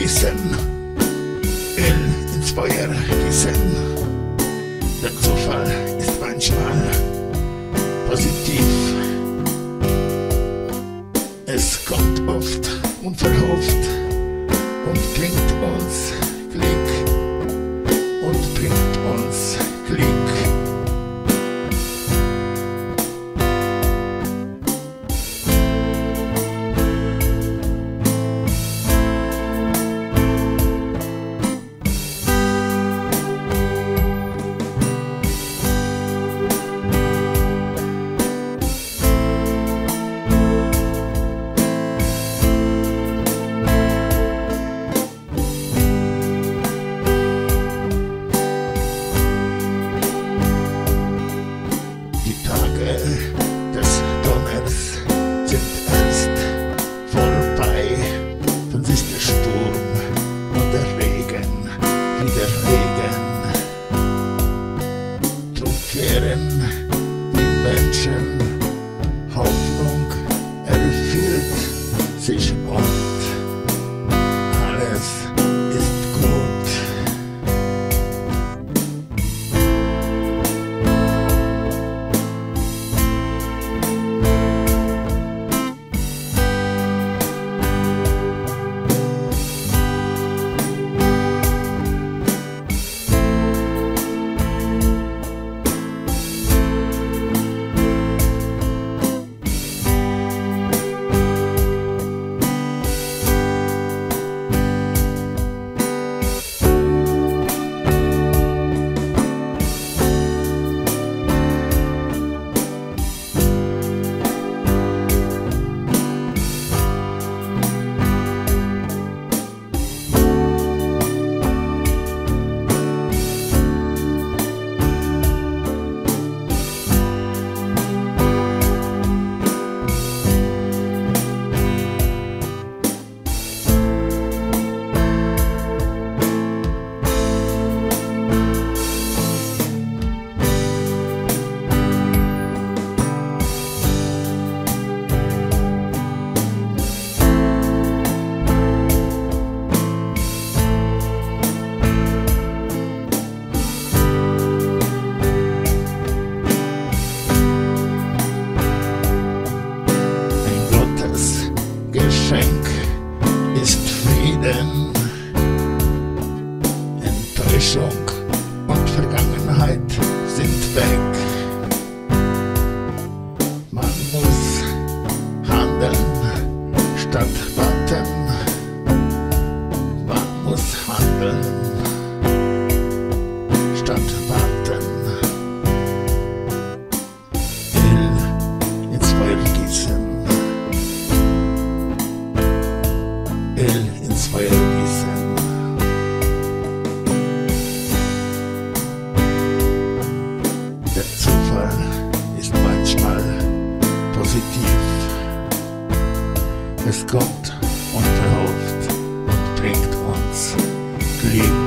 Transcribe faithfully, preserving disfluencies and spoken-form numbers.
gießen, Öl ins Feuer gießen. Der Zufall ist manchmal positiv. Es kommt oft unverhofft und bringt uns Glück und bringt uns Glück. Des Donners sind erst vorbei, dann ist der Sturm und der Regen wieder Regen. Drum kehren die Menschen, Hoffnung erfüllt sich und alles ist gut. Geschenk ist Frieden, Enttäuschung und Vergangenheit sind weg. Man muss handeln statt warten, man muss handeln statt warten. Öl ins Feuer gießen, Öl ins Feuer gießen. Der Zufall ist manchmal positiv. Es kommt unverhofft und bringt uns Glück.